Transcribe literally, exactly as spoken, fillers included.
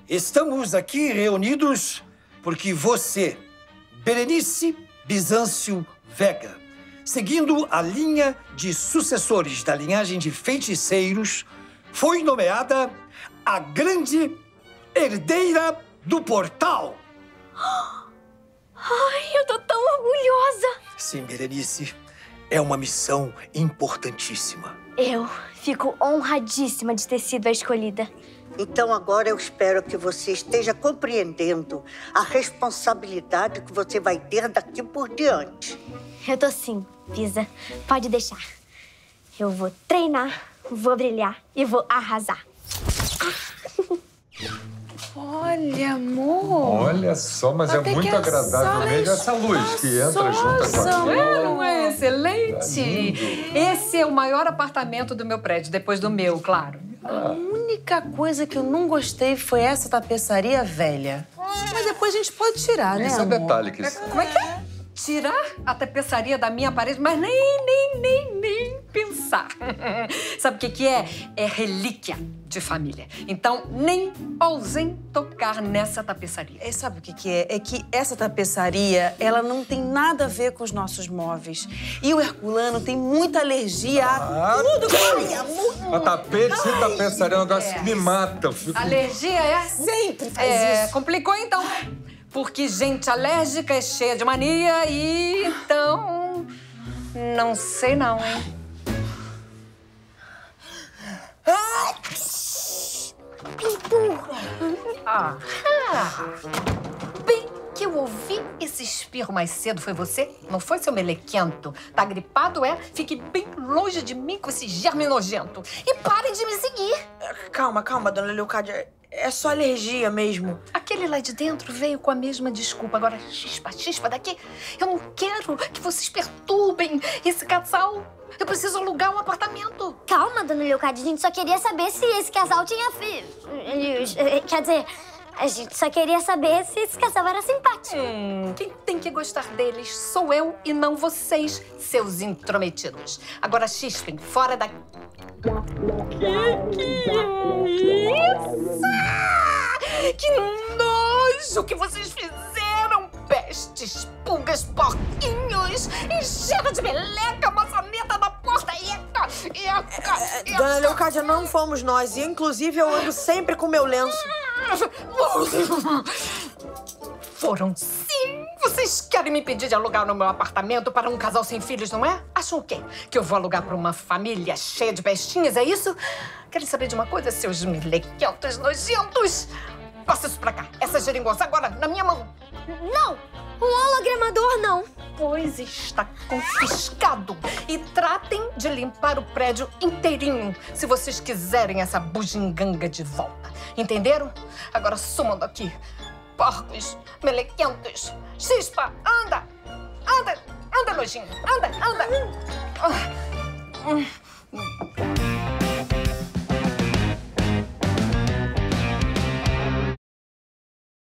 Estamos aqui reunidos porque você, Berenice Bizâncio Vega, seguindo a linha de sucessores da linhagem de feiticeiros, foi nomeada a grande herdeira do portal. Ai, eu tô tão orgulhosa. Sim, Berenice, é uma missão importantíssima. Eu fico honradíssima de ter sido a escolhida. Então agora eu espero que você esteja compreendendo a responsabilidade que você vai ter daqui por diante. Eu tô sim, Pisa. Pode deixar. Eu vou treinar, vou brilhar e vou arrasar. Olha, amor. Olha só, mas Até é muito agradável mesmo essa luz que entra junto com a Não, não é excelente. Esse é o maior apartamento do meu prédio, depois do meu, claro. A única coisa que eu não gostei foi essa tapeçaria velha. Mas depois a gente pode tirar, né, Esse é o amor? detalhe que... Como é que é? Tirar a tapeçaria da minha parede, mas nem, nem, nem, nem pensar. Sabe o que que é? É relíquia de família. Então, nem ousem tocar nessa tapeçaria. É, sabe o que que é? É que essa tapeçaria, ela não tem nada a ver com os nossos móveis. E o Herculano tem muita alergia a Ah, tudo. Ai, amor. A tapete e tapeçaria é um negócio que me mata. Eu fico... Alergia é? Sempre faz É, isso. complicou então. Porque gente alérgica é cheia de mania e então... Não sei não, hein? Pintura! Ah, bem que eu ouvi esse espirro mais cedo, foi você? Não foi, seu melequento? Tá gripado, é? Fique bem longe de mim com esse germe nojento. E pare de me seguir. Calma, calma, dona Leocádia. É só alergia mesmo. Aquele lá de dentro veio com a mesma desculpa. Agora, chispa, chispa daqui. Eu não quero que vocês perturbem esse casal. Eu preciso alugar um apartamento. Calma, dona Leocádia. A gente só queria saber se esse casal tinha filhos. Quer dizer, a gente só queria saber se esse casal era simpático. Hum, quem tem que gostar deles sou eu e não vocês, seus intrometidos. Agora, chispem, fora daqui. Que que é isso? Que nojo que vocês fizeram! Pestes, pulgas, porquinhos! Encheram de meleca, maçaneta na porta! Eca, eca, eca. Dona Leocádia, não fomos nós. E, inclusive, eu ando sempre com meu lenço. Foram sim! Vocês querem me impedir de alugar no meu apartamento para um casal sem filhos, não é? Acham o quê? Que eu vou alugar para uma família cheia de pestinhas, é isso? Querem saber de uma coisa, seus melequentos nojentos? Passa isso pra cá, essa geringonça agora, na minha mão. Não! Um hologramador, não. Pois está confiscado. E tratem de limpar o prédio inteirinho, se vocês quiserem essa bugiganga de volta. Entenderam? Agora sumam daqui. Porcos, melequentos. Chispa, anda! Anda! Anda, nojinho! Anda, anda! Ah.